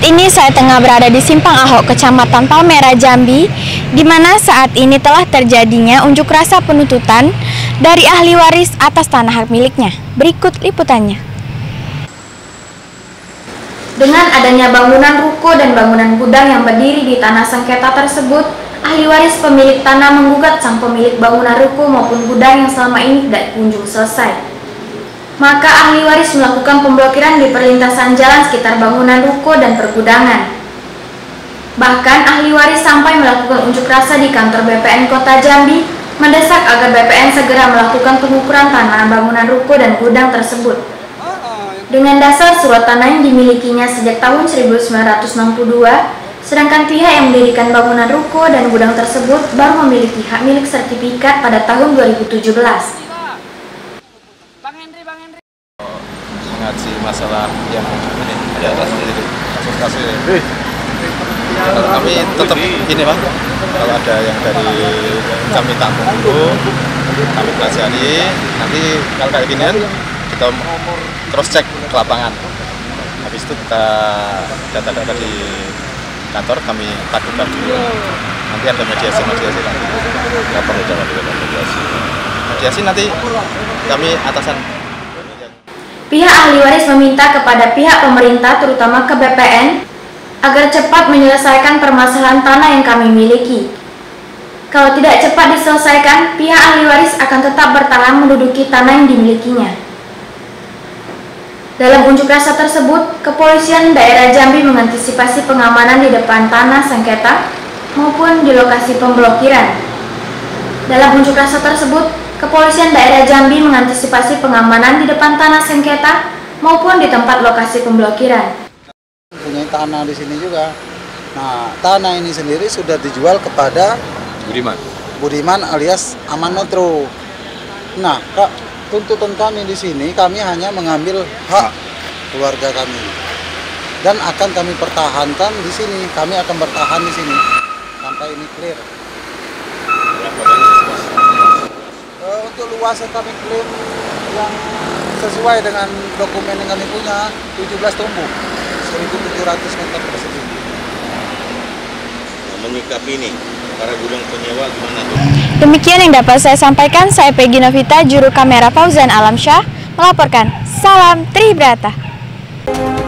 Saat ini saya tengah berada di Simpang Ahok, Kecamatan Palmerah, Jambi, di mana saat ini telah terjadinya unjuk rasa penuntutan dari ahli waris atas tanah hak miliknya. Berikut liputannya. Dengan adanya bangunan ruko dan bangunan gudang yang berdiri di tanah sengketa tersebut, ahli waris pemilik tanah menggugat sang pemilik bangunan ruko maupun gudang yang selama ini tidak kunjung selesai. Maka ahli waris melakukan pemblokiran di perlintasan jalan sekitar bangunan ruko dan pergudangan. Bahkan ahli waris sampai melakukan unjuk rasa di kantor BPN Kota Jambi, mendesak agar BPN segera melakukan pengukuran tanah bangunan ruko dan gudang tersebut. Dengan dasar surat tanah yang dimilikinya sejak tahun 1962, sedangkan pihak yang mendirikan bangunan ruko dan gudang tersebut baru memiliki hak milik sertifikat pada tahun 2017. Mengaji masalah yang ini ada kasus ini. Kami tetap ini Pak, kalau ada yang dari kami tampung dulu, kami pelajari, nanti kalau kayak gini kita cross check ke lapangan. Habis itu kita data-data di kantor kami tadukan dulu. Nanti ada mediasi nanti. Nggak perlu jalan dulu mediasi nanti kami atasan. Pihak ahli waris meminta kepada pihak pemerintah, terutama ke BPN, agar cepat menyelesaikan permasalahan tanah yang kami miliki. Kalau tidak cepat diselesaikan, pihak ahli waris akan tetap bertahan menduduki tanah yang dimilikinya. Dalam unjuk rasa tersebut, Kepolisian Daerah Jambi mengantisipasi pengamanan di depan tanah sengketa maupun di lokasi pemblokiran. Dalam unjuk rasa tersebut, Kepolisian Daerah Jambi mengantisipasi pengamanan di depan tanah sengketa maupun di tempat lokasi pemblokiran. Punya tanah di sini juga. Nah, tanah ini sendiri sudah dijual kepada Budiman alias Aman Notro. Nah, Kak, tuntutan kami di sini, kami hanya mengambil hak keluarga kami dan akan kami pertahankan di sini. Kami akan bertahan di sini sampai ini clear. Untuk luas yang kami klaim yang sesuai dengan dokumen yang kami punya 17 tumbuk 1.700 meter persegi. Menyikapi ini para gudang penyewa gimana tuh? Demikian yang dapat saya sampaikan. Saya Peggy Novita, juru kamera Fauzan Alamsyah, melaporkan. Salam Tribrata.